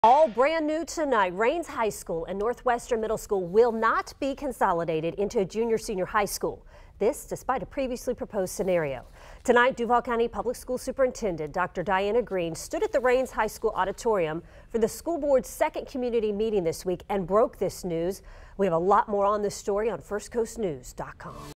All brand new tonight, Rains High School and Northwestern Middle School will not be consolidated into a junior-senior high school. This despite a previously proposed scenario. Tonight, Duval County Public School Superintendent Dr. Diana Green stood at the Rains High School auditorium for the school board's second community meeting this week and broke this news. We have a lot more on this story on firstcoastnews.com.